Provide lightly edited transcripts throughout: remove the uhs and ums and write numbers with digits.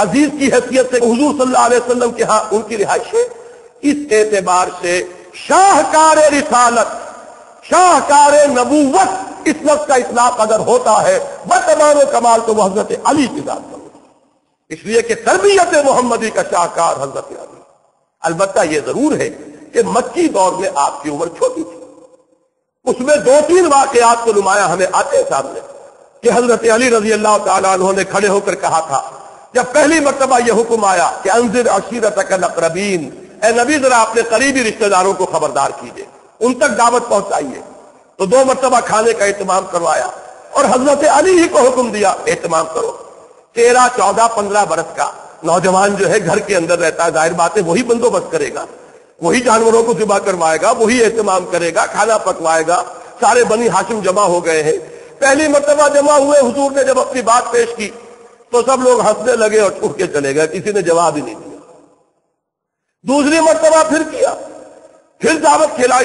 عزیز کی حیثیت سے حضور صلی اللہ علیہ وسلم کے ہاں ان کی رہائش ہے. اس اعتبار سے شاہکار رسالت، شاہکار نبوت اس لفظ کا اطلاق اگر ہوتا ہے بتمام و کمال تو وہ حضرت علی کی ذات پر ہوتا ہے، اس لیے کہ تربیت محمدی کا شاہکار حضرت علی. البتہ یہ ضرور ہے کہ مکی دور میں آپ کی عمر چھوٹی تھی. اس میں 2-3 واقعات تو نمایاں ہمیں آتے ہیں سامنے کہ حضرت علی رضی اللہ تعالیٰ عنہ نے کھڑے ہو کر کہا تھا جب پہلی مرتبہ یہ حکم آیا کہ انذر عشیرتک الاقربین، اے نبی ذرا اپنے قریبی رشتہ داروں کو خبردار کیجئے، ان تک دعوت پہنچائیے. تو 2 مرتبہ کھانے کا اہتمام کروایا اور حضرت علی ہی کو حکم دیا اہتمام کرو. 13, 14, 15 برس کا نوجوان جو ہے گھر کے اندر رہتا ہے، ظاہر بات ہے وہی بندوبست کرے گا، وہی جانوروں کو ذبح کروائے گا، وہی اہتمام کرے گا، کھانا پکوائے گا. سارے بنی ہاشم جمع ہو گئے ہیں. پہلی مرتبہ جمع ہوئے، حضور نے جب اپنی بات پیش کی تو سب لوگ ہنسنے لگے اور اٹھ کے چلے گئے، کسی نے جواب ہی نہیں دیا. دوسری مرتبہ پھر کیا، پھر دعوت کھلائی.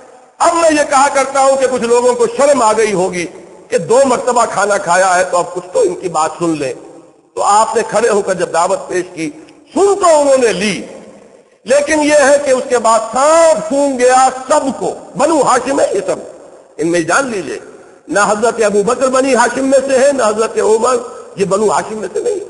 اب میں یہ کہا کرتا ہوں کہ کچھ لوگوں کو شرم آ گئی ہوگی کہ 2 مرتبہ کھانا کھایا ہے تو اب کچھ تو ان کی بات سن لیں. تو آپ نے کھڑے ہو کر جب دعوت پیش کی، سن تو انہوں نے لی، لیکن یہ ہے کہ اس کے بعد سانپ سونگ گیا سب کو. بنو ہاشم ہے یہ سب، ان میں جان لیجئے نہ حضرت ابو بکر بنی ہاشم میں سے ہے، نہ حضرت عمر یہ بنو ہاشم میں سے نہیں.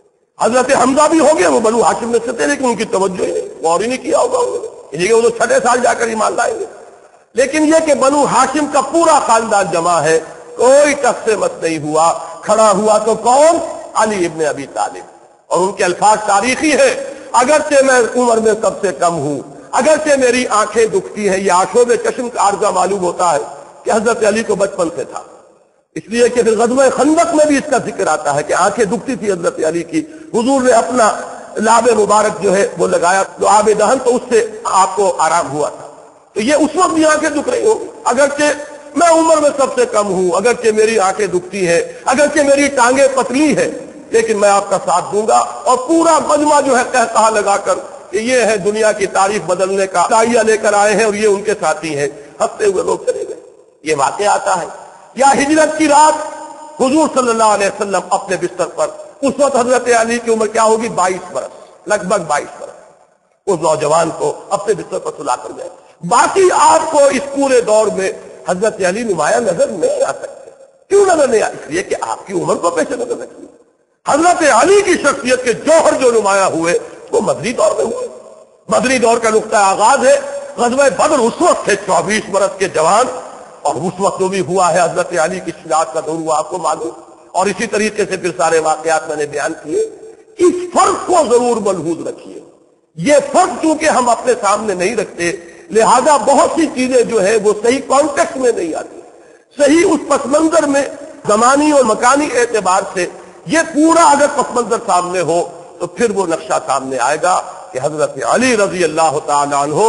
حضرت حمزہ بھی ہو گئے، وہ بنو ہاشم میں سے تھے لیکن ان کی توجہ ہی نہیں، غور ہی نہیں کیا ہوگا انہوں نے، یہ وہ تو 6 سال جا کر ایمان لائیں گے. لیکن یہ کہ بنو ہاشم کا پورا خاندان جمع ہے، کوئی ٹس سے مس نہیں ہوا. کھڑا ہوا تو کون؟ علی ابن ابی طالب. اور ان کے الفاظ تاریخی ہیں، اگرچہ میں عمر میں سب سے کم ہوں، اگرچہ میری آنکھیں دکھتی ہیں، یہ آنکھوں میں چشم کا عارضہ معلوم ہوتا ہے کہ حضرت علی کو بچپن سے تھا. اس لیے کہ پھر غزوہ خندق میں بھی اس کا ذکر آتا ہے کہ آنکھیں دکھتی تھی حضرت علی کی. حضور نے اپنا لاب مبارک جو ہے وہ لگایا تو آب دہن، تو اس سے آپ کو آرام ہوا تھا. تو یہ اس وقت بھی آنکھیں دکھ رہی ہوں، اگرچہ میں عمر میں سب سے کم ہوں، اگرچہ میری آنکھیں دکھتی ہیں، اگرچہ میری ٹانگیں پتلی ہیں، لیکن میں آپ کا ساتھ دوں گا. اور پورا مجمع جو ہے کہا لگا کر کہ یہ ہے دنیا کی تاریخ بدلنے کا داعیہ لے کر آئے ہیں اور یہ ان کے ساتھی ہیں. ہنستے ہوئے لوگ چلے گئے. یہ واقعہ آتا ہے. یا ہجرت کی رات حضور صلی اللہ علیہ وسلم اپنے بستر پر، اس وقت حضرت علی کی عمر کیا ہوگی؟ 22 برس، لگ بھگ 22 برس. اس نوجوان کو اپنے بستر پر سلا کر گئے. باقی آپ کو اس پورے دور میں حضرت علی نمایاں نظر نہیں آ سکتے. کیوں نظر نہیں آ؟ اس لیے کہ آپ کی عمر کو پیش نظر رکھیے. حضرت علی کی شخصیت کے جوہر جو نمایاں ہوئے وہ مدنی دور میں ہوئے. مدنی دور کا نقطہ آغاز ہے غزوہ بدر. اس وقت تھے 24 برس کے جوان، اور اس وقت جو بھی ہوا ہے حضرت علی کی شجاعت کا دور ہوا آپ کو معلوم. اور اسی طریقے سے پھر سارے واقعات میں نے بیان کیے. اس فرق کو ضرور ملحوظ رکھیے. یہ فرق چونکہ ہم اپنے سامنے نہیں رکھتے، لہذا بہت سی چیزیں جو ہے وہ صحیح کانٹیکسٹ میں نہیں آتی، صحیح اس پس منظر میں زمانی اور مکانی اعتبار سے. یہ پورا اگر پس منظر سامنے ہو تو پھر وہ نقشہ سامنے آئے گا کہ حضرت علی رضی اللہ تعالیٰ عنہ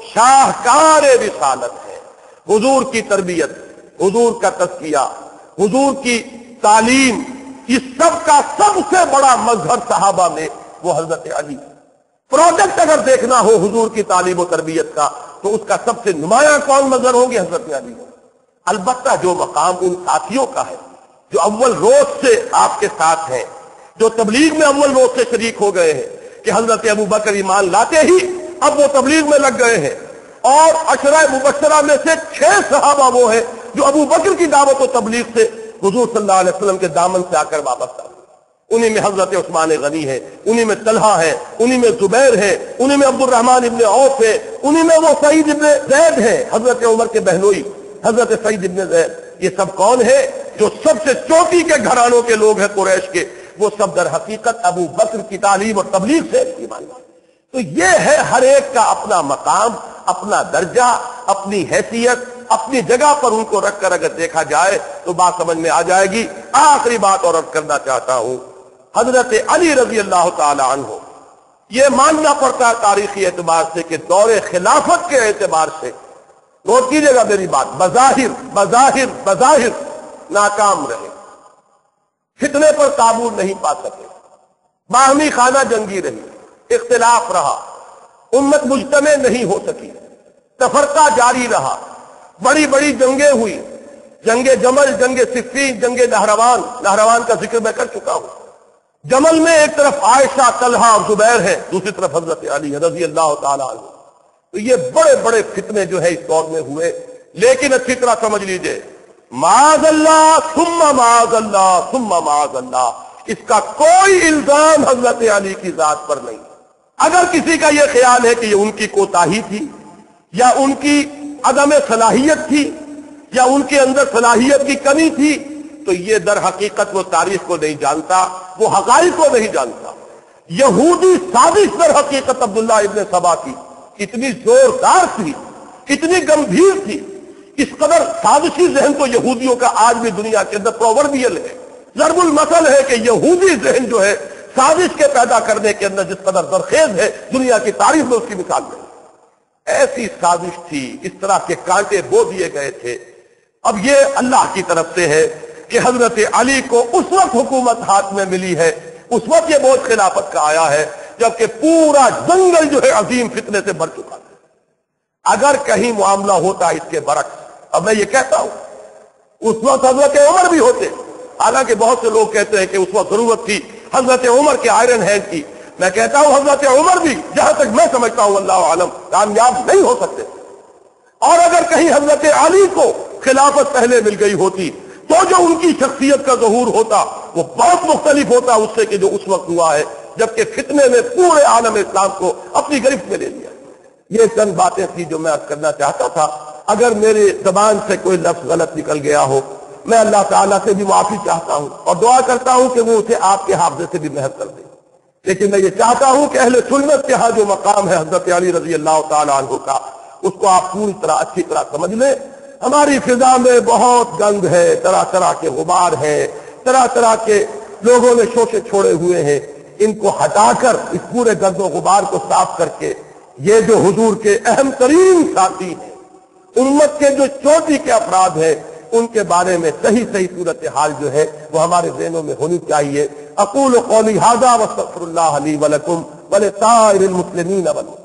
شاہکار رسالت ہے. حضور کی تربیت، حضور کا تزکیہ، حضور کی تعلیم، اس سب کا سب سے بڑا مظہر صحابہ میں وہ حضرت علی. پروجیکٹ اگر دیکھنا ہو حضور کی تعلیم و تربیت کا تو اس کا سب سے نمایاں کون مظہر ہوں گے؟ حضرت علی. البتہ جو مقام ان ساتھیوں کا ہے جو اول روز سے آپ کے ساتھ ہیں، جو تبلیغ میں اول روز سے شریک ہو گئے ہیں، کہ حضرت ابو بکر ایمان لاتے ہی اب وہ تبلیغ میں لگ گئے ہیں. اور عشرہ مبشرہ میں سے 6 صحابہ وہ ہیں جو ابو بکر کی دعوت و تبلیغ سے حضور صلی اللہ علیہ وسلم کے دامن سے آ کر واپس آئے. انہی میں حضرت عثمان غنی ہے، انہی میں طلحہ ہے، انہی میں زبیر ہے، انہی میں عبد الرحمن ابن عوف ہے، انہی میں وہ سعید ابن زید ہے، حضرت عمر کے بہنوئی حضرت سعید ابن زید. یہ سب کون ہے؟ جو سب سے چوٹی کے گھرانوں کے لوگ ہیں قریش کے، وہ سب در حقیقت ابو بکر کی تعلیم اور تبلیغ سے ایمان لائے. تو یہ ہے ہر ایک کا اپنا مقام، اپنا درجہ، اپنی حیثیت، اپنی جگہ پر ان کو رکھ کر اگر دیکھا جائے تو بات سمجھ میں آ جائے گی. آخری بات اور عرض کرنا چاہتا ہوں، حضرت علی رضی اللہ تعالی عنہ یہ ماننا پڑتا ہے تاریخی اعتبار سے کہ دور خلافت کے اعتبار سے، نوٹ کیجیے گا میری بات، بظاہر ناکام رہے، فتنے پر قابو نہیں پا سکے، باہمی خانہ جنگی رہی، اختلاف رہا، امت مجتمع نہیں ہو سکی، تفرقہ جاری رہا، بڑی بڑی جنگیں ہوئی، جنگ جمل، جنگ صفین، جنگ نہروان کا ذکر میں کر چکا ہوں. جمل میں ایک طرف عائشہ، طلحہ اور زبیر ہیں، دوسری طرف حضرت علی رضی اللہ تعالیٰ عنہ. تو یہ بڑے بڑے فتنے جو ہے اس دور میں ہوئے. لیکن اچھی طرح سمجھ لیجئے، معاذ اللہ ثم معاذ اللہ ثم معاذ اللہ، اس کا کوئی الزام حضرت علی کی ذات پر نہیں. اگر کسی کا یہ خیال ہے کہ یہ ان کی کوتاہی تھی یا ان کی عدم صلاحیت تھی یا ان کے اندر صلاحیت کی کمی تھی، تو یہ در حقیقت وہ تاریخ کو نہیں جانتا، وہ حقائق کو نہیں جانتا. یہودی سازش در حقیقت عبداللہ ابن سبا کی اتنی زوردار تھی، اتنی گمبھیر تھی، اس قدر سازشی ذہن تو یہودیوں کا آج بھی دنیا کے اندر پرووربیل ہے، ضرب المثل ہے کہ یہودی ذہن جو ہے سازش کے پیدا کرنے کے اندر جس قدر زرخیز ہے، دنیا کی تاریخ میں اس کی مثال نہیں. ایسی سازش تھی، اس طرح کے کانٹے بو دیے گئے تھے. اب یہ اللہ کی طرف سے ہے کہ حضرت علی کو اس وقت حکومت ہاتھ میں ملی ہے، اس وقت یہ بوجھ خلافت کا آیا ہے جبکہ پورا جنگل جو ہے عظیم فتنے سے بھر چکا تھا. اگر کہیں معاملہ ہوتا اس کے برعکس، اب میں یہ کہتا ہوں اس وقت حضرت عمر بھی ہوتے، حالانکہ بہت سے لوگ کہتے ہیں کہ اس وقت ضرورت تھی حضرت عمر کے آئرن ہینڈ کی. میں کہتا ہوں حضرت عمر بھی جہاں تک میں سمجھتا ہوں اللہ عالم کامیاب نہیں ہو سکتے. اور اگر کہیں حضرت علی کو خلافت پہلے مل گئی ہوتی تو جو ان کی شخصیت کا ظہور ہوتا وہ بہت مختلف ہوتا اس سے کہ جو اس وقت ہوا ہے، جبکہ فتنے میں پورے عالم اسلام کو اپنی گرفت میں لے لیا. یہ چند باتیں تھی جو میں عرض کرنا چاہتا تھا. اگر میری زبان سے کوئی لفظ غلط نکل گیا ہو، میں اللہ تعالیٰ سے بھی معافی چاہتا ہوں اور دعا کرتا ہوں کہ وہ اسے آپ کے حافظے سے بھی محو کر دے. لیکن میں یہ چاہتا ہوں کہ اہل سنت کے ہاں جو مقام ہے حضرت علی رضی اللہ تعالیٰ عنہ کا، اس کو آپ پوری طرح اچھی طرح سمجھ لیں. ہماری فضا میں بہت گند ہے، طرح طرح کے غبار ہیں، طرح طرح کے لوگوں نے شوشے چھوڑے ہوئے ہیں. ان کو ہٹا کر اس پورے گرد و غبار کو صاف کر کے یہ جو حضور کے اہم ترین ساتھی ہیں، امت کے جو چوٹی کے افراد ہیں، ان کے بارے میں صحیح صورتحال جو ہے وہ ہمارے ذہنوں میں ہونی چاہیے. اقول قولی ھذا واستغفر اللہ لی ولکم ولسائر المسلمین والمسلمات.